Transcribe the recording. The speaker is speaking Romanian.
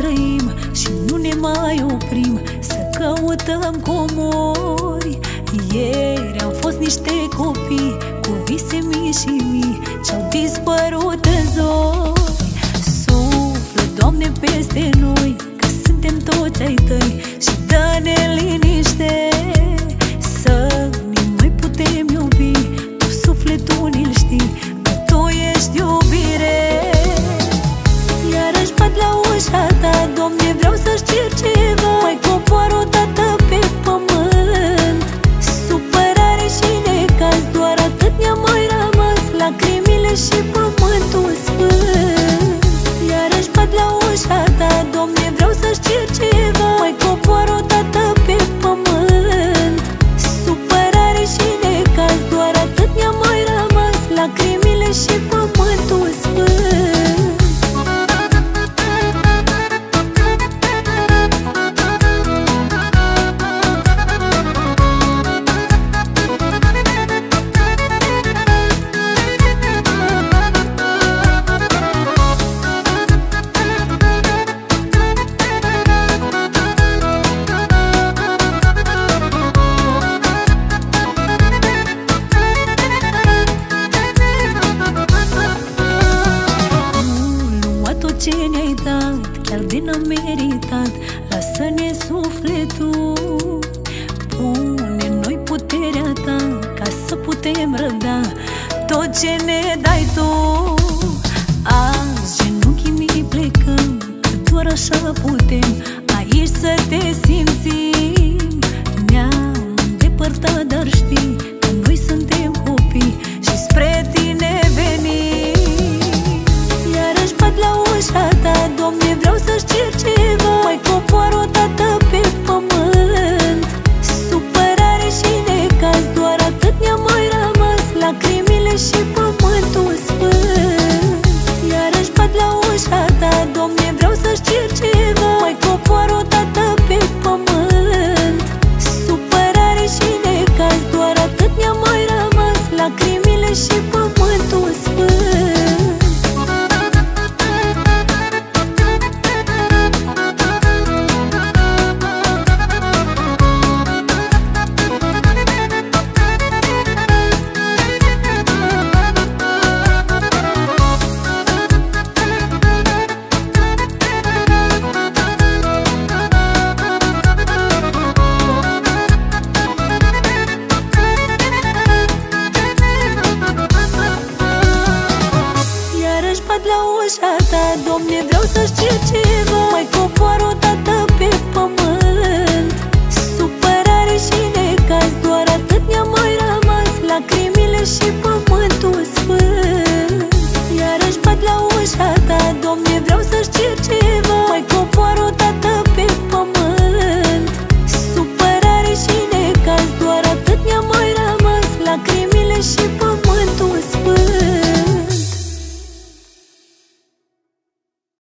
trăim și nu ne mai oprim să căutăm comori. Ieri am fost niște copii cu vise mii și mii ce-au dispărut în zori. Suflă, Doamne, peste noi, că suntem toți ai Tăi, și dă-ne liniște să ne mai putem iubi. Tu sufletul ni-l știi, că Tu ești iubire. Iarăși bat la ușa Ta, Doamne, vreau să-ți cer ceva. Mai cobor o dată pe pământ. Supărare și necaz, doar atât ne-a mai rămas, lacrimile și pământul sfânt. Iarăși bat la ușa Ta, Doamne, vreau să-ți cer ceva. Mai cobor o dată pe pământ. Supărare și necaz, doar atât ne-a mai rămas, lacrimile și pământul sfânt. Ce ne-ai dat, chiar de n-am meritat, lasă-ne sufletul. Pune în noi puterea Ta, ca să putem răbda tot ce ne dai Tu. Azi genunchii mi plecăm, că doar așa putem aici să Te simțim. Ne-am îndepărtat, dar știi că noi suntem copii și spre Tine venim. Iarăși bat la ușa Ta, Doamne, vreau să-ți cer ceva. Mai cobor o dată pe pământ. Supărare și necaz, doar atât ne-a mai rămas, lacrimile și pământul sfânt. Iarăși bat la ușa Ta, Doamne, vreau să-ți cer ceva. Mai cobor o dată pe pământ. Supărare și necaz, doar atât ne-a mai rămas, lacrimile și pământul sfânt. La ușa Ta, Doamne, vreau să-ți cer ceva. Mai cobor o dată pe pământ. Supărare și necaz, doar atât ne-a mai rămas, lacrimile și pământul.